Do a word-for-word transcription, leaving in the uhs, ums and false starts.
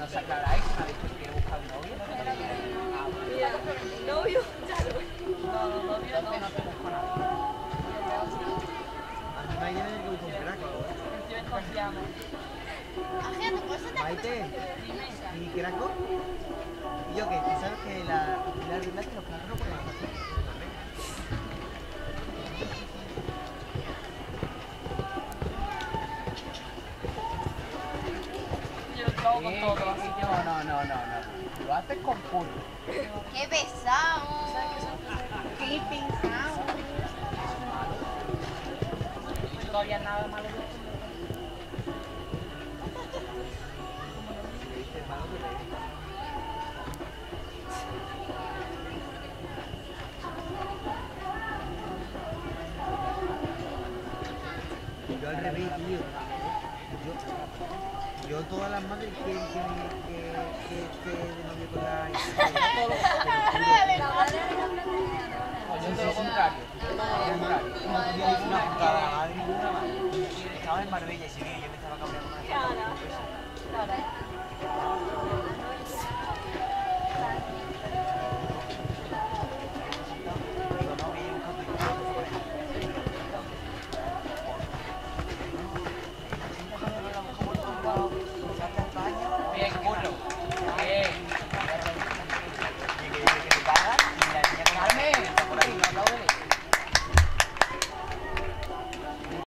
no se aclaráis, me ha dicho que quiere buscar un novio. ¿Novio? No, no, novio no, no te busco nada. A mí Maite me tiene que buscar un crack o algo, ¿eh? Yo me confiamos. Maite, ¿y craco? ¿Y yo qué? ¿Tú sabes que la la regla es que los cracos no pueden hacer? Yo lo hago con todo, así que No, no, no, no, no. Lo haces con puro. ¡Qué pesado! ¡Qué pensado! no había nada malo. Yo al revés, tío. Yo, yo todas las madres que que que que esté de novio con la hija. Pues yo todo lo contrario. Todo lo contrario. No podía ir una putada a la madre ninguna madre. Estaba en Marbella y seguía, yo me estaba cambiando con una chica.